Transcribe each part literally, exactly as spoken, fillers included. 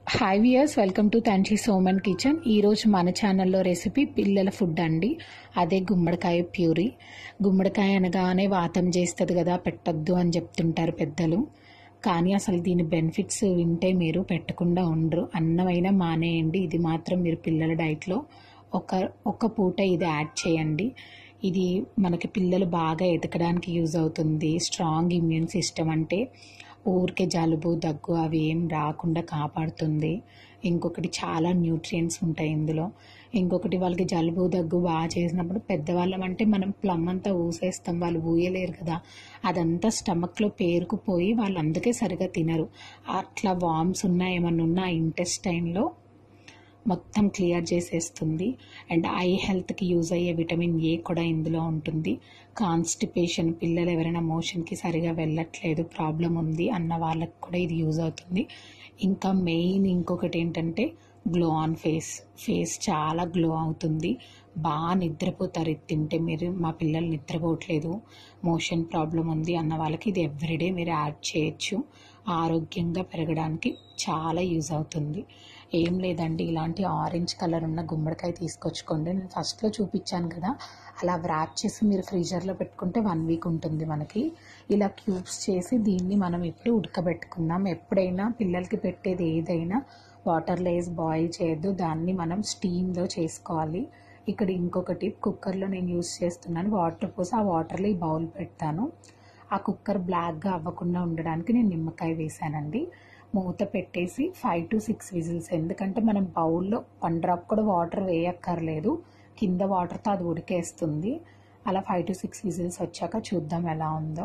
Hi viewers, welcome to తంచి సోమన్ kitchen. ఈరోజు మన ఛానల్లో రెసిపీ పిల్లల ఫుడ్ అండి. అదే గుమ్మడికాయ ప్యూరీ. గుమ్మడికాయ అనగానే వాతం చేస్తుంది కదా, పెట్టద్దు అని చెప్తుంటారు పెద్దలు. కానీ అసలు దీని బెనిఫిట్స్ వింటే మీరు పెట్టకుండా ఉండరు. అన్నమైనా మానేయండి, ఇది మాత్రం మీరు పిల్లల డైట్లో ఒక ఒక పూట ఇది యాడ్ చేయండి. ఇది మనకి పిల్లలు బాగా ఎదగడానికి యూజ్ అవుతుంది. స్ట్రాంగ్ ఇమ్యూన్ సిస్టమ్, అంటే ఊరికే జలుబు దగ్గు అవి ఏం రాకుండా కాపాడుతుంది. ఇంకొకటి చాలా న్యూట్రియంట్స్ ఉంటాయి ఇందులో. ఇంకొకటి వాళ్ళకి జలుబు దగ్గు బాగా చేసినప్పుడు పెద్దవాళ్ళం అంటే మనం ప్లమ్ అంతా ఊసేస్తాం, వాళ్ళు ఊయలేరు కదా, అదంతా స్టమక్లో పేరుకుపోయి వాళ్ళు అందుకే సరిగా తినరు. అట్లా వామ్స్ ఉన్నా ఏమన్నా ఉన్నా ఇంటెస్టైన్లో మొత్తం క్లియర్ చేసేస్తుంది. అండ్ ఐ హెల్త్కి యూజ్ అయ్యే విటమిన్ ఏ కూడా ఇందులో ఉంటుంది. కాన్స్టిపేషన్, పిల్లలు ఎవరైనా మోషన్కి సరిగా వెళ్ళట్లేదు, ప్రాబ్లం ఉంది అన్న వాళ్ళకి కూడా ఇది యూజ్ అవుతుంది. ఇంకా మెయిన్ ఇంకొకటి ఏంటంటే గ్లో ఆన్ ఫేస్. ఫేస్ చాలా గ్లో అవుతుంది, బాగా నిద్రపోతారు ఇది తింటే. మీరు మా పిల్లలు నిద్రపోవట్లేదు, మోషన్ ప్రాబ్లం ఉంది అన్న వాళ్ళకి ఇది ఎవ్రీడే మీరు యాడ్ చేయొచ్చు. ఆరోగ్యంగా పెరగడానికి చాలా యూజ్ అవుతుంది. ఏం లేదండి, ఇలాంటి ఆరెంజ్ కలర్ ఉన్న గుమ్మడికాయ తీసుకొచ్చుకోండి. నేను ఫస్ట్లో చూపించాను కదా, అలా వ్రాప్ చేసి మీరు ఫ్రీజర్లో పెట్టుకుంటే వన్ వీక్ ఉంటుంది మనకి. ఇలా క్యూబ్స్ చేసి దీన్ని మనం ఇప్పుడు ఉడకబెట్టుకుందాం. ఎప్పుడైనా పిల్లలకి పెట్టేది ఏదైనా వాటర్లో వేసి బాయిల్ చేయొద్దు, దాన్ని మనం స్టీమ్లో చేసుకోవాలి. ఇక్కడ ఇంకొకటి, కుక్కర్లో నేను యూజ్ చేస్తున్నాను. వాటర్ పోసి ఆ వాటర్లో ఈ బౌల్ పెడతాను. ఆ కుక్కర్ బ్లాక్గా అవ్వకుండా ఉండడానికి నేను నిమ్మకాయ వేసానండి. మూత పెట్టేసి ఫైవ్ టు సిక్స్ విజిల్స్, ఎందుకంటే మనం బౌల్లో వన్ డ్రాప్ కూడా వాటర్ వేయక్కర్లేదు, కింద వాటర్తో అది ఉడికేస్తుంది. అలా ఫైవ్ టు సిక్స్ విజిల్స్ వచ్చాక చూద్దాం ఎలా ఉందో.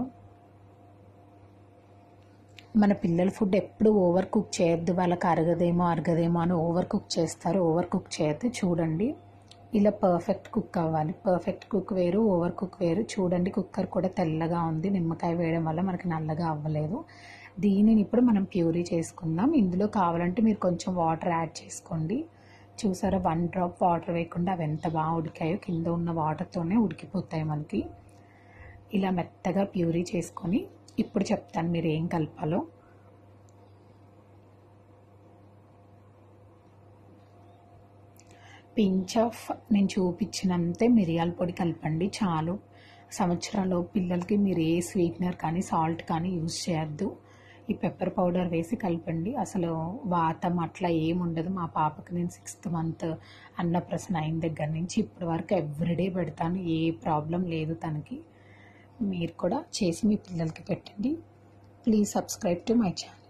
మన పిల్లల ఫుడ్ ఎప్పుడు ఓవర్ కుక్ చేయొద్దు, వాళ్ళకి అరగదేమో అరగదేమో అని ఓవర్ కుక్ చేస్తారు. ఓవర్ కుక్ చేయొద్దు. చూడండి, ఇలా పర్ఫెక్ట్ కుక్ అవ్వాలి. పర్ఫెక్ట్ కుక్ వేరు, ఓవర్ కుక్ వేరు. చూడండి, కుక్కర్ కూడా తెల్లగా ఉంది, నిమ్మకాయ వేయడం వల్ల మనకి నల్లగా అవ్వలేదు. దీనిని ఇప్పుడు మనం ప్యూరీ చేసుకుందాం. ఇందులో కావాలంటే మీరు కొంచెం వాటర్ యాడ్ చేసుకోండి. చూసారా, వన్ డ్రాప్ వాటర్ వేయకుండా అవి ఎంత బాగా ఉడికాయో, కింద ఉన్న వాటర్తోనే ఉడికిపోతాయి మనకి. ఇలా మెత్తగా ప్యూరీ చేసుకొని ఇప్పుడు చెప్తాను మీరు ఏం కలపాలో. పించ్ ఆఫ్ నేను చూపించినంతే మిరియాల పొడి కలపండి చాలు. సంవత్సరాలు పిల్లలకి మీరు ఏ స్వీట్నర్ కానీ సాల్ట్ కానీ యూజ్ చేయొద్దు. ఈ పెప్పర్ పౌడర్ వేసి కలపండి. అసలు వాతం అట్లా ఏముండదు. మా పాపకి నేను సిక్స్త్ మంత్ అన్నప్రసన్న అయిన దగ్గర నుంచి ఇప్పటి వరకు ఎవ్రీడే పెడతాను, ఏ ప్రాబ్లం లేదు తనకి. మీరు కూడా చేసి మీ పిల్లలకి పెట్టండి. Please subscribe to my channel.